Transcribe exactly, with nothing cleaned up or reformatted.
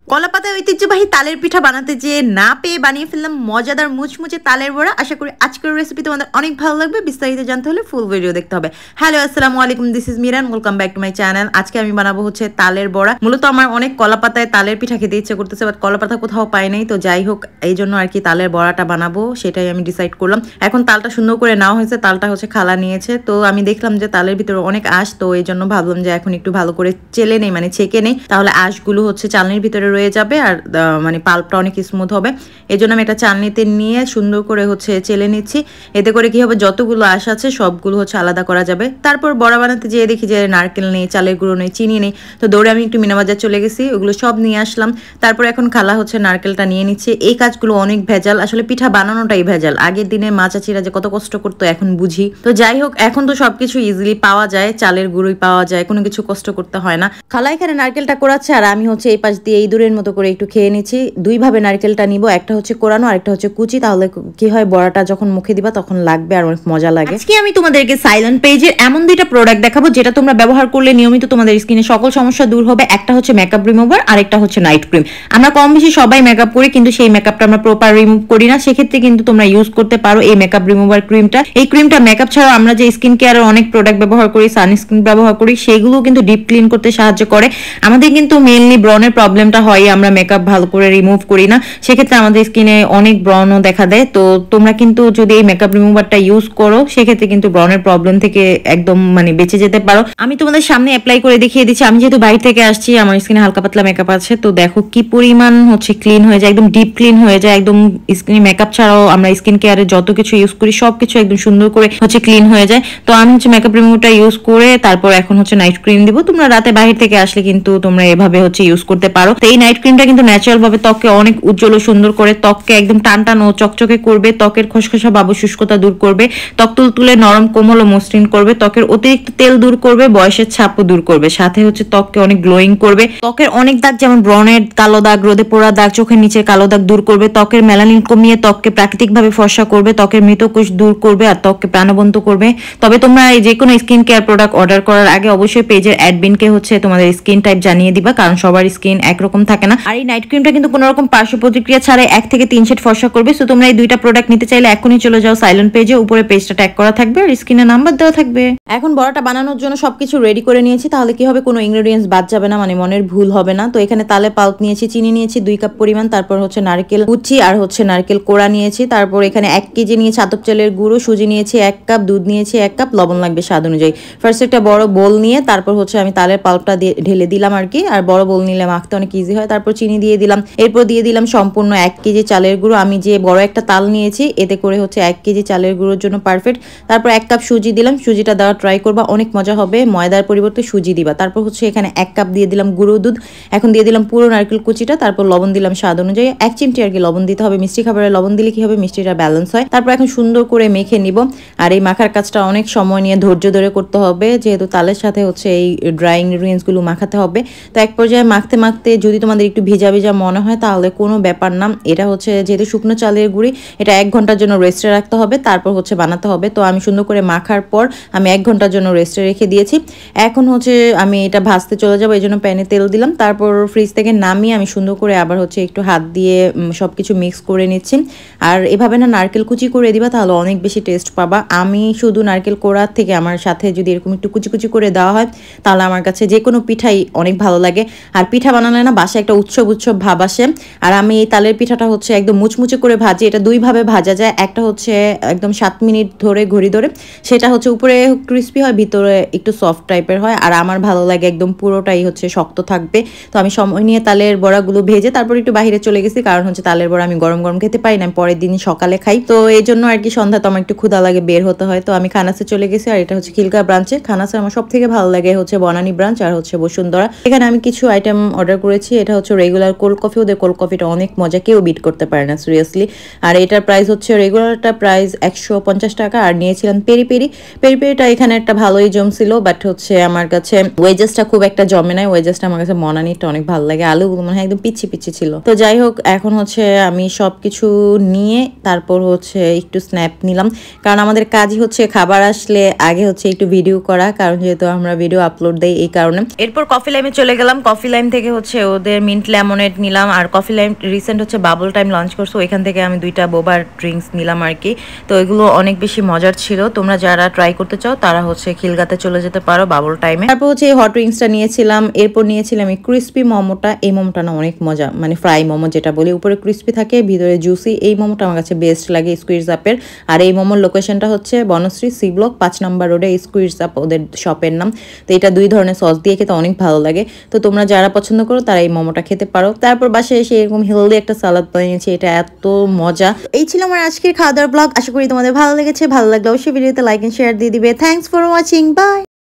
কলাপাতায় ঐতিহ্যবাহী তালের পিঠা বানাতে যেয়ে না পেয়ে বানিয়ে ফেললাম মজাদার মুচমুচে তালের বড়া। আশা করি আজকের রেসিপি তোমাদের অনেক ভালো লাগবে। বিস্তারিত জানতে হলে ফুল ভিডিও দেখতে হবে। হ্যালো, আসসালামু আলাইকুম, this is Miran, welcome back to my channel. আজকে আমি বানাবো হচ্ছে তালের বড়া। মূলত আমার অনেক কলাপাতায় তালের পিঠা খেতে ইচ্ছে করতেছে, বাট কলাপাতা কোথাও পাই নাই। তো যাই হোক, এই জন্য আর কি তালের বড়াটা বানাবো, সেটাই আমি ডিসাইড করলাম। এখন তালটা সুন্দর করে নেওয়া হয়েছে, তালটা হচ্ছে খালা নিয়েছে। তো আমি দেখলাম যে তালের ভিতরে অনেক আঁশ, তো এই জন্য ভাবলাম যে এখন একটু ভালো করে চেলে নেই, মানে ছেঁকে নেই, তাহলে আঁশগুলো হচ্ছে চালনির ভিতরে রয়ে যাবে আর মানে পাল্পটা অনেক স্মুথ হবে। এই জন্য আমি একটা চালনিতে নিয়ে সুন্দর করে হচ্ছে চেলে নিচ্ছি। এতে করে কি হবে, যতগুলো আঁশ আছে সবগুলো হচ্ছে আলাদা করা যাবে। তারপর বড়া বানাতে যেয়ে দেখি যে নারকেল নেই, চালের গুঁড়ো নেই, চিনি নেই। তো দৌড়ে আমি একটু মিনাবাজার চলে গেছি, ওগুলো সব নিয়ে আসলাম। তারপর এখন খালা হচ্ছে নারকেলটা নিয়ে নিচ্ছে। এই কাজগুলো অনেক ভেজাল, আসলে পিঠা বানানোটাই ভেজাল। আগের দিনে মা চাচিরা যে কত কষ্ট করতো এখন বুঝি। তো যাই হোক, এখন তো সবকিছু ইজিলি পাওয়া যায়, চালের গুঁড়োই পাওয়া যায়, কোনো কিছু কষ্ট করতে হয় না। খালা এখানে নারকেলটা কোড়াচ্ছে আর আমি হচ্ছে এই পাশ দিয়ে এই দূরের মতো করে একটু খেয়ে নিচ্ছি। দুই ভাবে নারকেলটা নিব, একটা হচ্ছে কোরানো আর একটা হচ্ছে কুচি, তাহলে কি হয় বড়াটা যখন মুখে দিবা তখন লাগবে আর অনেক মজা লাগে। আজকে আমি তোমাদেরকে সাইলেন্ট পেজের এমন দুইটা প্রোডাক্ট দেখাবো যেটা তোমরা ব্যবহার করলে নিয়মিত তোমাদের স্কিনে সকল সমস্যা দূর হবে। একটা হচ্ছে মেকআপ রিমুভার আর একটা হচ্ছে নাইট ক্রিম। আমরা কম বেশি সবাই মেকআপ করি, কিন্তু সেই মেকআপটা আমরা প্রপার রিমুভ করি না। সেক্ষেত্রে কিন্তু তোমরা ইউজ করতে পারো এই মেকআপ রিমুভার ক্রিমটা। এই ক্রিমটা মেকআপ ছাড়াও আমরা যে স্কিন কেয়ারের অনেক প্রোডাক্ট ব্যবহার করি, সানস্ক্রিন ব্যবহার করি, সেগুলো কিন্তু ডিপ ক্লিন করতে সাহায্য করে। আমাদের কিন্তু মেইনলি ব্রনের প্রবলেমটা হয়, আমরা মেকআপ ভালো করে রিমুভ করি না, সেক্ষেত্রে আমাদের স্কিনে অনেক ব্রণও দেখা দেয়। তো তোমরা কিন্তু যদি এই মেকআপ রিমুভারটা ইউজ করো, সেক্ষেত্রে কিন্তু ব্রনের প্রবলেম থেকে একদম মানে বেঁচে যেতে পারো। আমি তোমাদের সামনে অ্যাপ্লাই করে দেখিয়ে দিচ্ছি। আমি যেহেতু বাইরে থেকে আসছি, আমার স্কিনে হালকা পাতলা মেকআপ আছে, তো দেখো কি পরিমাণ হচ্ছে ক্লিন হয়ে যায়, একদম ডিপ ক্লিন হয়ে যায়। একদম স্কিনে মেকআপ ছাড়াও আমরা স্কিন কেয়ারে যত কিছু ইউজ করি সবকিছু একদম সুন্দর করে হচ্ছে ক্লিন হয়ে যায়। তো আমি হচ্ছে মেকআপ রিমুভারটা ইউজ করে তারপর এখন হচ্ছে নাইট ক্রিম দিব। তোমরা রাতে বাইরে থেকে আসলে কিন্তু তোমরা এভাবে হচ্ছে ইউজ করতে পারো। তো এই নাইট ক্রিমটা কিন্তু ন্যাচারাল ভাবে ত্বককে অনেক উজ্জ্বল ও সুন্দর করে, ত্বককে একদম টান টান ও চকচকে করবে, ত্বকের খসখসা বাবু শুষ্কতা দূর করবে, ত্বক তুলতুলে নরম কোমল ও মসৃণ করবে, ত্বকের অতিরিক্ত তেল দূর করবে, বয়সের ছাপও দূর করবে, সাথে হচ্ছে ত্বককে অনেক গ্লোয়িং করবে। ত্বকের অনেক দাগ যেমন ব্রণের কালো দাগ, রোদে পোড়া দাগ, চোখের নিচে কালো দাগ দূর করবে, ত্বকের মেলানিন কমিয়ে ত্বককে প্রাকৃতিকভাবে ফর্সা করবে, ত্বকের মৃতকোষ দূর করবে আর ত্বককে প্রাণবন্ত করবে। তবে তোমরা এই যে কোনো স্কিন কেয়ার প্রোডাক্ট অর্ডার করার আগে অবশ্যই পেজের অ্যাডমিনকে হচ্ছে তোমাদের স্কিন টাইপ জানিয়ে দিবা, কারণ সবার স্কিন একরকম থাকে না। আর এই নাইট ক্রিমটা কিন্তু কোনো রকম পার্শ্ব প্রতিক্রিয়া ছাড়াই এক থেকে তিন শেড ফর্সা করবে। সো তোমরা এই দুইটা প্রোডাক্ট নিতে চাইলে এখনই চলে যাও সাইলেন্ট পেজে, উপরে পেজটা ট্যাগ করা থাকবে আর স্ক্রিনে নাম্বার দেওয়া থাকবে। এখন বড়াটা বানানোর জন্য সবকিছু রেডি করে নিয়েছি, তাহলে কি হবে কোনো ইনগ্রেডিয়েন্টস বাদ যাবে না, মানে মনের ভুল হবে না। তো এখানে তালে পাল্প নিয়েছি, চিনি নিয়েছি দুই কাপ পরিমাণ, তারপর হচ্ছে নারকেল কুচি আর হচ্ছে নারকেল কোড়া নিয়েছি, তারপর এখানে এক কেজি নিয়েছি আতপ চালের গুঁড়ো, সুজি নিয়েছি এক কাপ, দুধ নিয়েছি এক কাপ, লবণ লাগবে স্বাদ অনুযায়ী। ফার্স্ট একটা বড় বোল নিয়ে তারপর হচ্ছে আমি তালের পাল্পটা ঢেলে দিলাম আর কি, আর বড় বোল নিলে মাখতে অনেক ইজি হয়। তারপর চিনি দিয়ে দিলাম, এরপর দিয়ে দিলাম সম্পূর্ণ এক কেজি চালের গুঁড়ো। আমি যে বড় একটা তাল নিয়েছি এতে করে হচ্ছে এক কেজি চালের গুঁড়োর জন্য পারফেক্ট। তারপর এক কাপ সুজি দিলাম, সুজিটা দেওয়া ট্রাই করবা, অনেক মজা হবে, ময়দার পরিবর্তে সুজি দিবা। তারপর হচ্ছে এখানে এক কাপ দিয়ে দিলাম গুঁড়ো দুধ, এখন দিয়ে দিলাম পুরো নারকেল কুচিটা, তারপর লবণ দিলাম স্বাদ অনুযায়ী, এক চিমটি আর কি লবণ দিতে হবে। মিষ্টি খাবারে লবণ দিলে কি হবে, মিষ্টিটা ব্যালেন্স হয়। তারপর এখন সুন্দর করে মেখে নিব। আর এই মাখার কাজটা অনেক সময় নিয়ে ধৈর্য ধরে করতে হবে, যেহেতু তালের সাথে হচ্ছে এই ড্রাই ইনগ্রিডিয়েন্টসগুলো মাখাতে হবে। তো এক পর্যায়ে মাখতে মাখতে যদি তোমাদের একটু ভিজা ভিজা মনে হয় তাহলে কোনো ব্যাপার না, এটা হচ্ছে যেহেতু শুকনো চালের গুঁড়ি, এটা এক ঘন্টার জন্য রেস্টে রাখতে হবে, তারপর হচ্ছে বানাতে হবে। তো আমি সুন্দর করে মাখার পর আমি এক ঘন্টার জন্য রেস্টে রেখে দিয়েছি। এখন হচ্ছে আমি এটা ভাজতে চলে যাবো, এই জন্য প্যানে তেল দিলাম। তারপর ফ্রিজ থেকে নামিয়ে আমি সুন্দর করে আবার হচ্ছে একটু হাত দিয়ে সব কিছু মিক্স করে নিচ্ছি। আর এভাবে না নারকেল কুচি করে দিবা, তাহলে অনেক বেশি টেস্ট পাবা। আমি শুধু নারকেল কোড়ার থেকে আমার সাথে যদি এরকম একটু কুচি কুচি করে দেওয়া হয়, তাহলে আমার কাছে যে কোনো পিঠাই অনেক ভালো লাগে। আর পিঠা বানালে না বাসায় একটা উৎসব উৎসব ভাব আসে। আর আমি এই তালের পিঠাটা হচ্ছে একদম মুচমুচে করে ভাজি, এটা দুইভাবে ভাজা যায়। একটা হচ্ছে একদম সাত মিনিট ধরে ঘড়ি ধরে, সেটা হচ্ছে উপরে ক্রিস্পি হয়, ভিতরে একটু সফট টাইপের হয়। আর আমার ভালো লাগে একদম পুরোটাই হচ্ছে শক্ত থাকবে। তো আমি সময় নিয়ে তালের বড়াগুলো ভেজে তারপর একটু বাইরে চলে গেছি, কারণ হচ্ছে তালের বড়া আমি গরম গরম খেতে পারি না, আমি পরের দিন সকালে খাই। তো এই জন্য আর কি সন্ধ্যা তো আমার একটু ক্ষুধা লাগে, বের হতে হয়। তো আমি খানাসে চলে গেছি, আর এটা হচ্ছে খিলকা ব্রাঞ্চে। খানাসে আমার সব থেকে ভালো লাগে হচ্ছে বনানী ব্রাঞ্চ আর হচ্ছে বসুন্ধরা। এখানে আমি কিছু আইটেম অর্ডার করেছি। এটা হচ্ছে রেগুলার কোল্ড কফি, ওদের কোল্ড কফিটা অনেক মজা, কেউ বিট করতে পারে না সিরিয়াসলি। আর এটার প্রাইস হচ্ছে রেগুলারটা প্রাইস একশো পঞ্চাশ টাকা, আর নিয়েছিলাম পেরি পেরি। পেরি পেরিটা এখানে একটা ভালোই জমছিল, বাট হচ্ছে আমার কাছে ওয়েজেসটা খুব একটা জমে নাই। ওয়েজেসটা আমার কাছে মনানিটা অনেক ভালো লাগে, আলুগুলো মনে হয় একদম পিচ্ছি পিচ্ছি ছিল। তো যাই হোক, এখন হচ্ছে আমি সব কিছু নিয়ে তারপর হচ্ছে একটু স্ন্যাপ নিলাম, কারণ আমাদের কাজই হচ্ছে খাবার আসলে আগে হচ্ছে একটু ভিডিও করা, কারণ যেহেতু আমরা ভিডিও আপলোড দেই এই কারণে। এরপর কফি লাইমে চলে গেলাম। কফি লাইম থেকে হচ্ছে ওদের ওদের মিন্ট লেমনেড নিলাম, আর কফি লাইম রিসেন্ট হচ্ছে বাবল টাইম লঞ্চ করছে, ওইখান থেকে আমি দুইটা বোবার ড্রিঙ্কস নিলাম আর কি। তো এগুলো অনেক বেশি মজার ছিল, তোমরা যারা ট্রাই করতে চাও তারা হচ্ছে খিলগাতে চলে যেতে পারো বাবল টাইমে। তারপর হচ্ছে হট ড্রিঙ্কসটা নিয়েছিলাম, এরপর নিয়েছিলাম এই ক্রিস্পি মোমোটা। এই মোমোটা না অনেক মজা, মানে ফ্রাই মোমো যেটা বলি, উপরে ক্রিস্পি থাকে ভিতরে জুসি। এই মোমোটা আমার কাছে বেস্ট লাগে স্কুইজ আপের। আর এই মোমোর লোকেশনটা হচ্ছে বনশ্রী সি ব্লক পাঁচ নাম্বার রোডে, স্কুইজ আপ ওদের শপের নাম। তো এটা দুই ধরনের সস দিয়ে খেতে অনেক ভালো লাগে। তো তোমরা যারা পছন্দ করো তারা এই মোমোটা খেতে পারো। তারপর বাসায় এসে এরকম হেলদি একটা সালাদ বানিয়েছি, এটা এত মজা। এই ছিল আমার আজকের খাওয়া দাওয়ার ব্লগ। আশা করি তোমাদের ভালো লেগেছে। ভালো লাগলে অবশ্যই ভিডিওতে লাইক এন্ড শেয়ার দিয়ে দিবে। Thanks for watching, by.